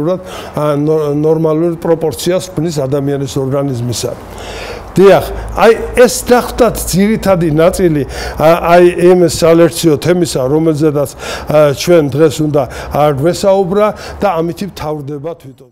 ნორმალურ პროპორციას ქმნის ადამიანის ორგანიზმისა. დიახ, აი ეს დახვდათ ძირითადი ნაწილი აი იმ სალექციო თემისა, რომელზედაც ჩვენ დღეს უნდა გვესაუბრა და ამით ვთავრდება თვითონ.